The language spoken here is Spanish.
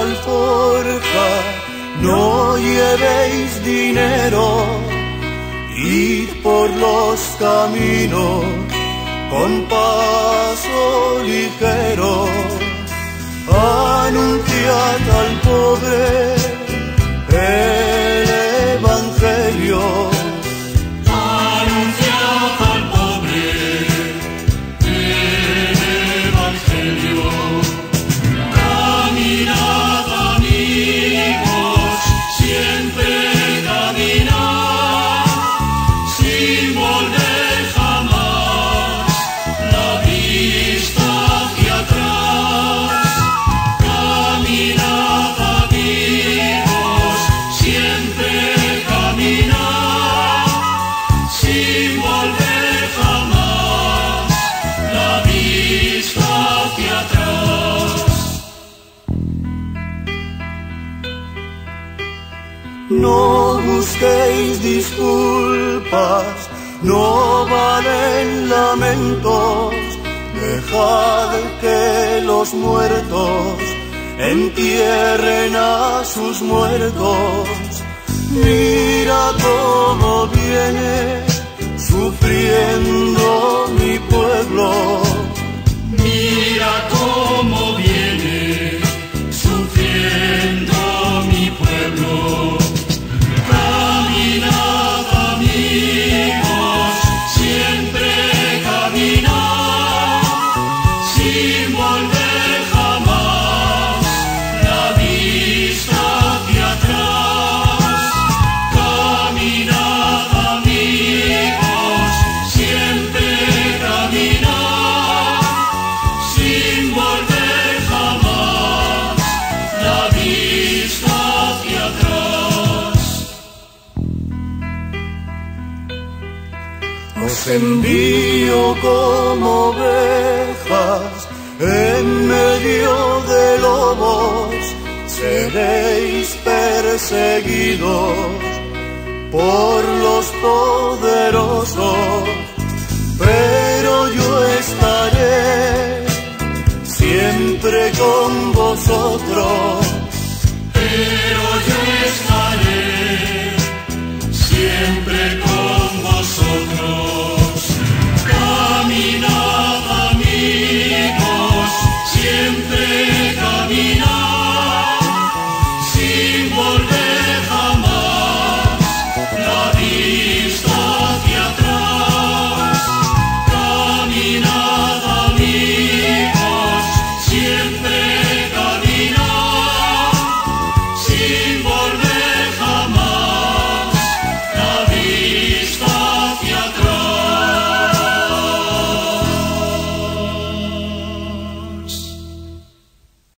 alforja, no llevéis dinero, id por los caminos con paso ligero, anunciad al pobre el evangelio. Anunciad al pobre el evangelio. Caminad, amigos, siempre caminad, sin volver jamás la vista hacia atrás. Caminad, amigos, siempre caminad, sin volver jamás la vista hacia atrás. No busquéis disculpas, no valen lamentos, dejad que los muertos entierren a sus muertos. Mira cómo viene sufriendo mi pueblo. Mira cómo viene sufriendo mi pueblo. Caminad, amigos, siempre caminad, sin volver jamás la vista hacia atrás. Caminad, amigos, siempre caminad, sin volver jamás la vista hacia atrás. Os envío como ovejas en medio de lobos, seréis perseguidos por los poderosos, pero yo estaré siempre con vosotros. Pero yo estaré siempre